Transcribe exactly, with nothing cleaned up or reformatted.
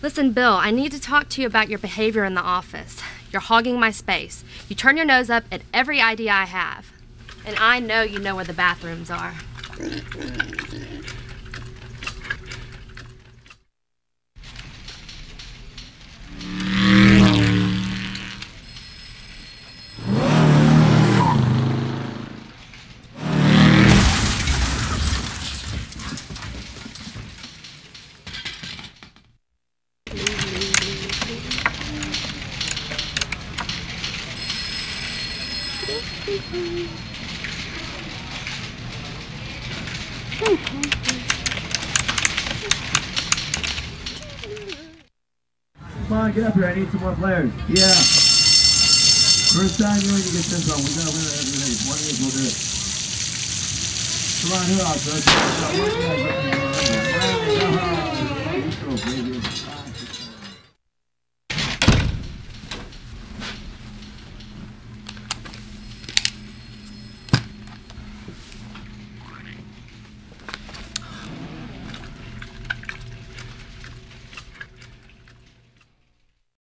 Listen, Bill, I need to talk to you about your behavior in the office. You're hogging my space. You turn your nose up at every idea I have. And I know you know where the bathrooms are. Come on, get up here. I need some more players. Yeah. First time you and you get this one. We gotta win it every day. One of these will do it. Come on, who else? Let's go. One guy. Let's go, baby.